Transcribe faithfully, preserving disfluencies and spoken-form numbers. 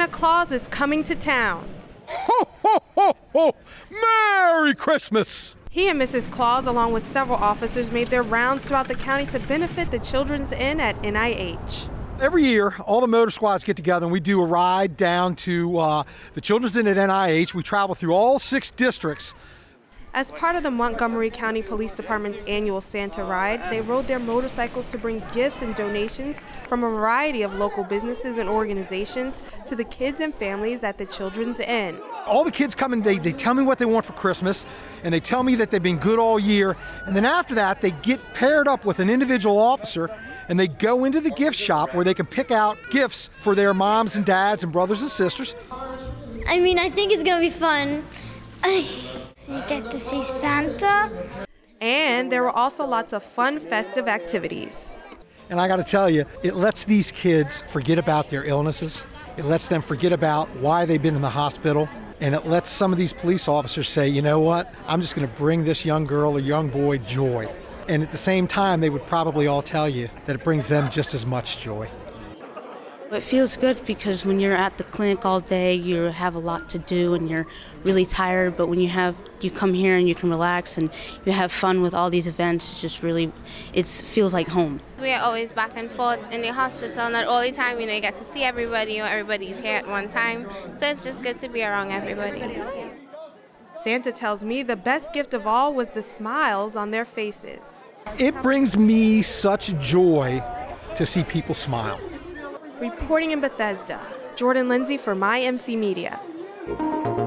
Santa Claus is coming to town. Ho, ho, ho, ho! Merry Christmas! He and Missus Claus, along with several officers, made their rounds throughout the county to benefit the Children's Inn at N I H. Every year, all the motor squads get together and we do a ride down to uh, the Children's Inn at N I H. We travel through all six districts. As part of the Montgomery County Police Department's annual Santa Ride, they rode their motorcycles to bring gifts and donations from a variety of local businesses and organizations to the kids and families at the Children's Inn. All the kids come and they, they tell me what they want for Christmas, and they tell me that they've been good all year, and then after that they get paired up with an individual officer and they go into the gift shop where they can pick out gifts for their moms and dads and brothers and sisters. I mean, I think it's going to be fun. So you get to see Santa. And there were also lots of fun, festive activities. And I got to tell you, it lets these kids forget about their illnesses. It lets them forget about why they've been in the hospital. And it lets some of these police officers say, you know what, I'm just going to bring this young girl or young boy joy. And at the same time, they would probably all tell you that it brings them just as much joy. It feels good because when you're at the clinic all day, you have a lot to do and you're really tired. But when you have, you come here and you can relax and you have fun with all these events, it's just really, it feels like home. We are always back and forth in the hospital, not all the time. You know, you get to see everybody, you know, everybody's here at one time. So it's just good to be around everybody. Santa tells me the best gift of all was the smiles on their faces. It brings me such joy to see people smile. Reporting in Bethesda, Jordan Lindsay for My M C Media.